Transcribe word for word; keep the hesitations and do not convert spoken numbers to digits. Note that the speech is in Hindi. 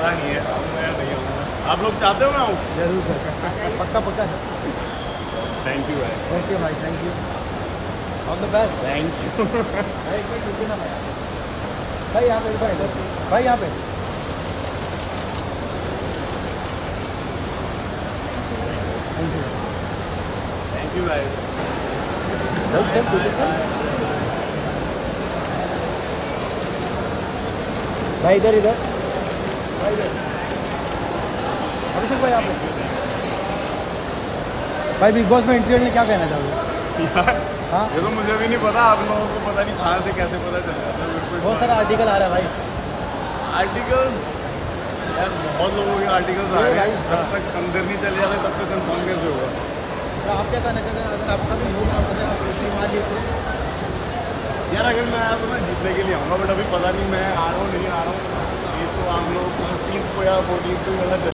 पता नहीं है, आऊँगा या नहीं आऊँगा। आप लोग चाहते हो मैं आऊँ? जरूर सर, पक्का पक्का सर। थैंक यू भाई। ओके भाई, thank you, all the best. Thank you. भाई एक मिनट रुकिए ना भाई, भाई यहाँ पे, भाई इधर, भाई यहाँ पे। थैंक यू, थैंक यू भाई। चल चल तू चल भाई, इधर इधर भाई, इधर अभिषेक भाई, आप भाई बिग बॉस में इंटरव्यू में क्या कहना चाहोगे? यार हाँ, ये तो मुझे भी नहीं पता, आप लोगों को पता नहीं कहाँ से कैसे पता चल जाता है मेरे को। बहुत सारा आर्टिकल आ रहा है भाई। आर्टिकल्स, यार बहुत लोगों के आर्टिकल्स आ ये रहे भाई, हैं, हाँ। जब तक अंदर नहीं चले जाते तब तक कंफर्म कैसे होगा? तो आप क्या कहना चाहते हैं, अगर आपका भी होगा, अगर आप इसी मान लीजिए? यार अगर मैं आया तो मैं जीतने के लिए आऊँगा, बट अभी पता नहीं मैं आ रहा हूँ नहीं आ रहा हूँ। ये तो आप लोग फिफ्टीन को या फोर्टीन को मतलब